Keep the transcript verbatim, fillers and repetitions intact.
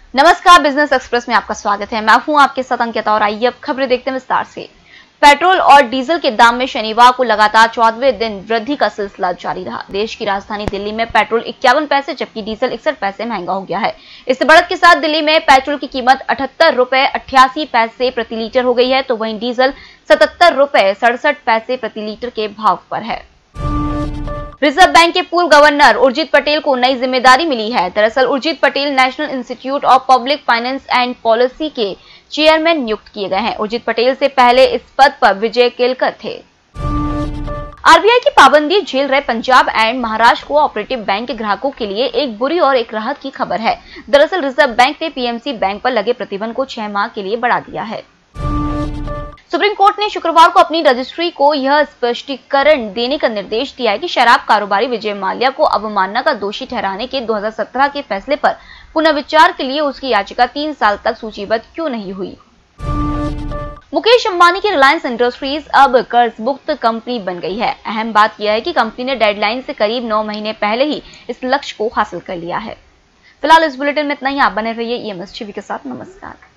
नमस्कार, business express में आपका स्वागत है। मैं हूं आपके साथ अंकिता और आइए अब खबरें देखते हैं विस्तार से। पेट्रोल और डीजल के दाम में शनिवार को लगातार चौदहवें दिन वृद्धि का सिलसिला जारी रहा। देश की राजधानी दिल्ली में पेट्रोल इक्यावन पैसे जबकि डीजल इकसठ पैसे महंगा हो गया है। इस बढ़त के साथ दिल्ली में पेट्रोल की कीमत अठहत्तर रुपए अट्ठासी पैसे प्रति लीटर हो गई है, तो वहीं डीजल सतहत्तर रुपए सड़सठ पैसे प्रति लीटर के भाव पर है। रिजर्व बैंक के पूर्व गवर्नर उर्जित पटेल को नई जिम्मेदारी मिली है। दरअसल Urjit Patel National Institute of Public Finance and Policy के चेयरमैन नियुक्त किए गए हैं। उर्जित पटेल से पहले इस पद पर विजय केलकर थे। आरबीआई की पाबंदी झेल रहे Punjab and Maharashtra co operative bank के ग्राहकों के लिए एक बुरी और एक राहत की खबर है। दरअसल रिजर्व बैंक ने पीएमसी बैंक पर लगे प्रतिबंध को छह माह के लिए बढ़ा दिया है। सुप्रीम कोर्ट ने शुक्रवार को अपनी रजिस्ट्री को यह स्पष्टीकरण देने का निर्देश दिया है कि शराब कारोबारी विजय माल्या को अवमानना का दोषी ठहराने के दो हज़ार सत्रह के फैसले पर पुनर्विचार के लिए उसकी याचिका तीन साल तक सूचीबद्ध क्यों नहीं हुई। मुकेश अंबानी की रिलायंस इंडस्ट्रीज अब कर्ज मुक्त कंपनी बन गई है। अहम बात यह है कि कंपनी ने डेडलाइन से करीब नौ महीने पहले ही इस लक्ष्य को हासिल कर लिया है। फिलहाल इस बुलेटिन में इतना ही। आप बने रहिए ईएमएस टीवी के साथ। नमस्कार।